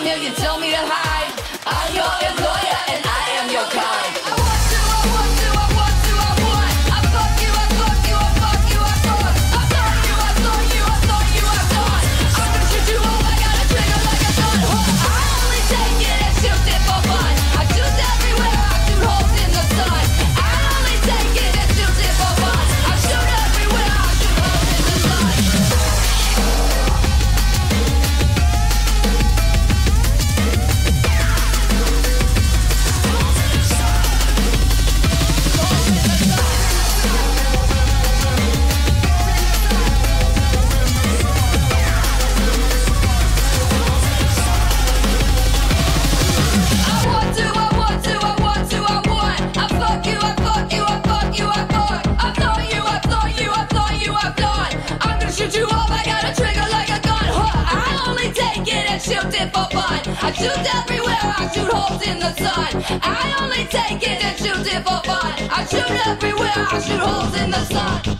here, you tell me to hide. I'm your employer and I am your kind. I want to, I want to, I want to, I want. I fuck you, I fuck you, I fuck you, I fuck. I thought you, I thought you, I thought you, I thought. I'm gonna shoot you home, I got a trigger like a gun. I only take it and shoot it for fun. I shoot everywhere, I shoot holes in the sun. I only take it and shoot it for fun. I shoot everywhere, I shoot holes in the sun. I shoot everywhere, I shoot holes in the sun. I only take it and shoot it for fun. I shoot everywhere, I shoot holes in the sun.